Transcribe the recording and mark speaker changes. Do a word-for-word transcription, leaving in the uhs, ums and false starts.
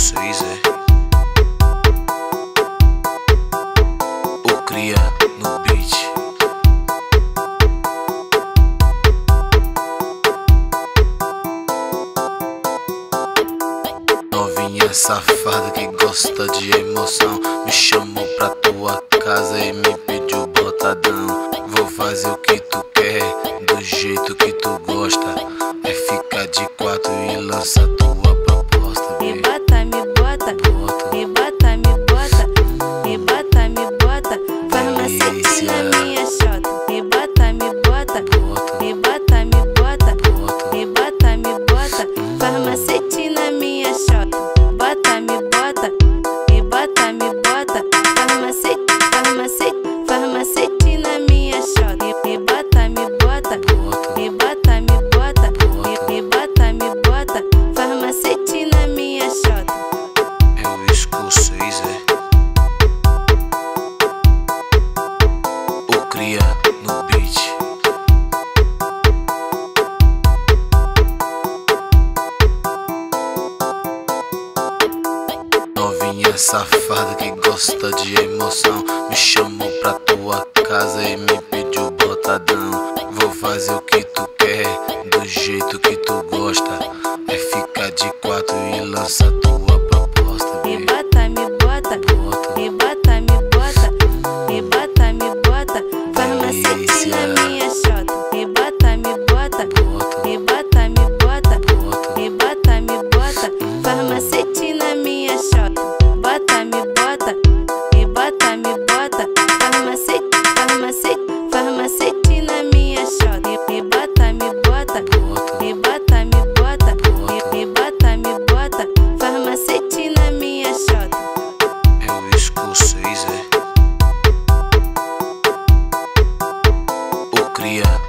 Speaker 1: Escocês, é Ocria no beat. Novinha safada que gosta de emoção, me chamou pra tua casa e me pediu botadão. Vou fazer o que tu quer, do jeito que tu gosta. É ficar de quatro e lança tua proposta.
Speaker 2: Me bota, me bota, me bota, me bota, me bota, me bota, faz macete na minha xota. Me bota, me bota, me bota, me bota, me bota, me bota, faz macete na minha xota. Bota, me bota, me bota, me bota, faz macete, faz macete, faz macete na minha xota. Me bota, me bota, me bota, me bota, me bota, me bota, faz macete na minha xota.
Speaker 1: É o Escocês, é Ocria no beat. Novinha safada que gosta de emoção, me chamou pra tua casa e me pediu botadão. Vou fazer o que tu quer, do jeito que tu gosta. É ficar de quatro e lança tua proposta.
Speaker 2: Me bota, me bota, me bota, me bota, me bota, me bota, faz macete na minha xota. Me bota, me bota, me bota, me bota, me bota, me bota, faz macete na minha xota. Bota, me bota, me bota, me bota, faz macete, faz macete, faz macete na minha xota. Me bota, me bota, me bota, me bota, me bota, me bota, faz macete na minha xota.
Speaker 1: É o Escocês, é Ocria